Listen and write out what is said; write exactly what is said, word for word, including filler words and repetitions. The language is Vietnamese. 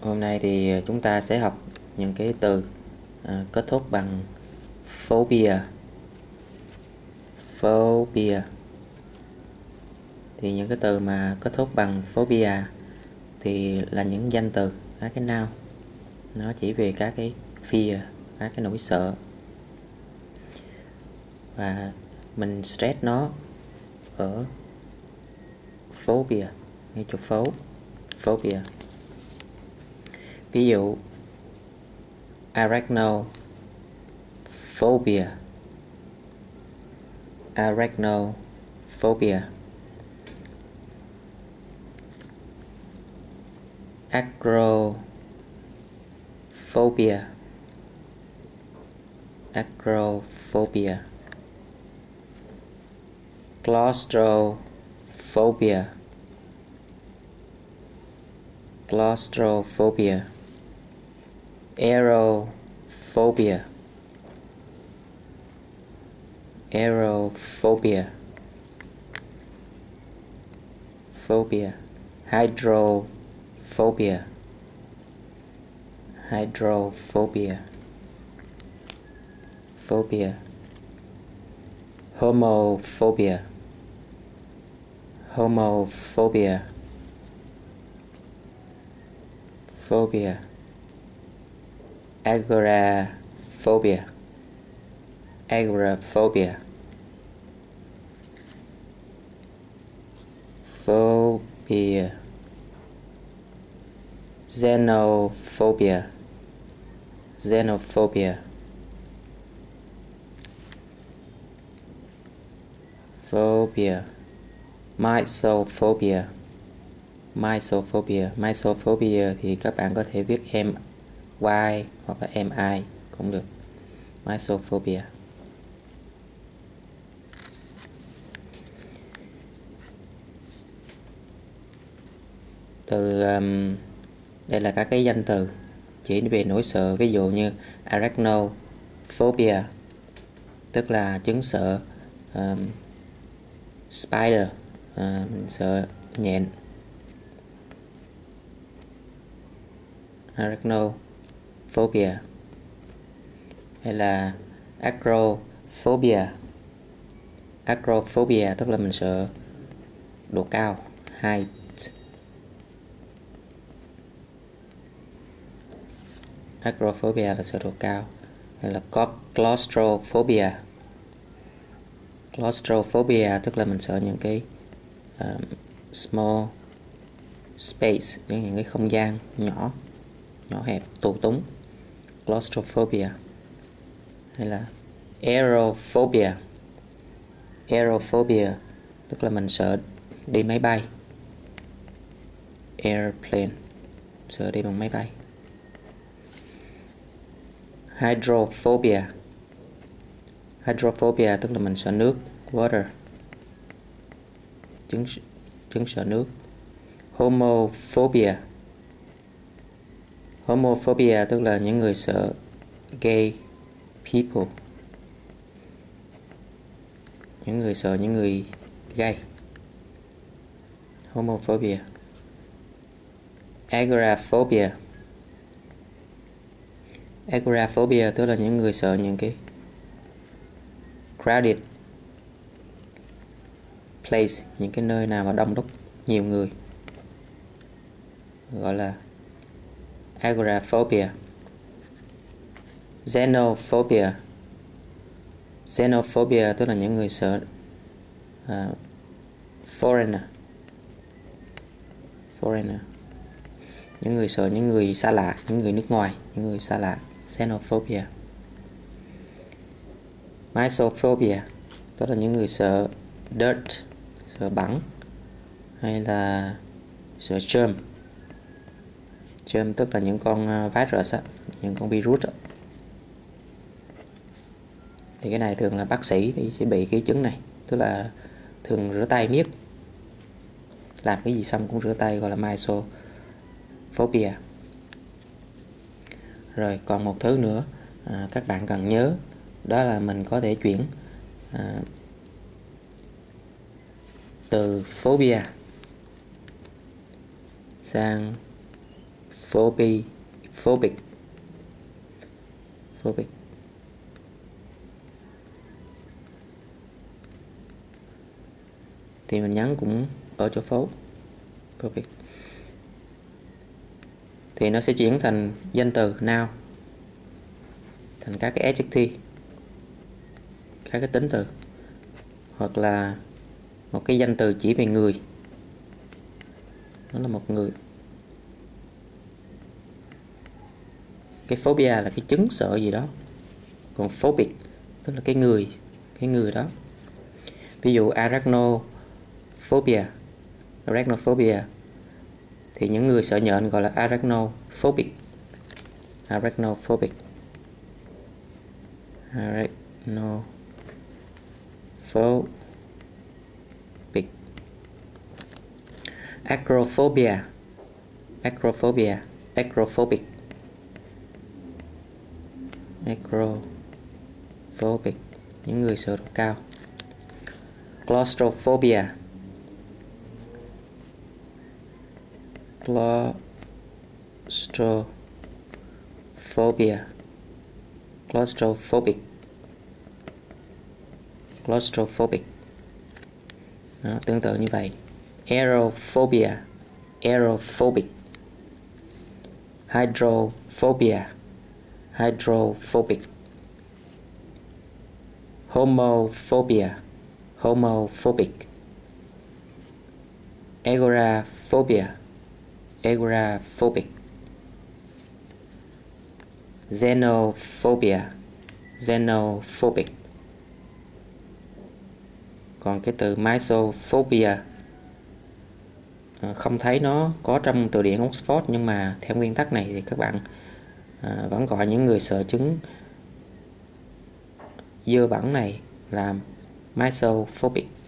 Hôm nay thì chúng ta sẽ học những cái từ à, kết thúc bằng phobia. Phobia. Thì những cái từ mà kết thúc bằng phobia thì là những danh từ, các cái noun. Nó chỉ về các cái fear, các cái nỗi sợ. Và mình stress nó ở phobia, ngay chỗ phố, phobia. Ví dụ arachnophobia, arachnophobia. Acrophobia, acrophobia. Claustrophobia, claustrophobia. Aerophobia, aerophobia. Phobia. Hydrophobia, hydrophobia. Phobia. Homophobia, homophobia. Phobia. Agoraphobia, agoraphobia. Phobia. Xenophobia, xenophobia. Phobia. Mysophobia, mysophobia. Mysophobia thì các bạn có thể viết M Y hoặc là M I cũng được. Mysophobia. Từ um, đây là các cái danh từ chỉ về nỗi sợ. Ví dụ như arachnophobia tức là chứng sợ um, spider, uh, mình sợ nhện. Arachnophobia. Hay là acrophobia, acrophobia tức là mình sợ độ cao, height. Acrophobia là sợ độ cao. Hay là claustrophobia, claustrophobia tức là mình sợ những cái um, small space, những, những cái không gian nhỏ nhỏ hẹp, tù túng. Claustrophobia. Hay là aerophobia, aerophobia tức là mình sợ đi máy bay, airplane, sợ đi bằng máy bay. Hydrophobia, hydrophobia tức là mình sợ nước, water, chứng chứng sợ nước. Homophobia, homophobia tức là những người sợ gay people, những người sợ những người gay. Homophobia. Agoraphobia, agoraphobia tức là những người sợ những cái crowded place, những cái nơi nào mà đông đúc nhiều người, gọi là agoraphobia. Xenophobia, xenophobia tức là những người sợ uh, foreigner, foreigner, những người sợ những người xa lạ, những người nước ngoài, những người xa lạ. Xenophobia. Mysophobia tức là những người sợ dirt, sợ bẩn, hay là sợ germ. Germ tức là những con virus, những con virus. Thì cái này thường là bác sĩ thì sẽ bị cái chứng này, tức là thường rửa tay miết, làm cái gì xong cũng rửa tay, gọi là mysophobia. Rồi còn một thứ nữa à, các bạn cần nhớ, đó là mình có thể chuyển à, từ phobia sang Phobic. Phobic. Phobic. Thì mình nhấn cũng ở chỗ phố. Phobic. Thì nó sẽ chuyển thành danh từ noun, thành các cái adjective, các cái tính từ, hoặc là một cái danh từ chỉ về người, nó là một người. Cái phobia là cái chứng sợ gì đó, còn phobic tức là cái người, cái người đó. Ví dụ arachnophobia, arachnophobia thì những người sợ nhện gọi là arachnophobic. Arachnophobic. Arachnophobic. Acrophobia. Acrophobia. Acrophobic. Acrophobic, những người sợ độ cao. Claustrophobia. Claustrophobia. Claustrophobic. Claustrophobic. Đó, tương tự như vậy. Aerophobia. Aerophobic. Hydrophobia. Hydrophobic. Homophobia. Homophobic. Agoraphobia. Agoraphobic. Xenophobia. Xenophobic. Còn cái từ misophobia không thấy nó có trong từ điển Oxford, nhưng mà theo nguyên tắc này thì các bạn à, vẫn gọi những người sợ chứng dơ bẩn này là misophobic.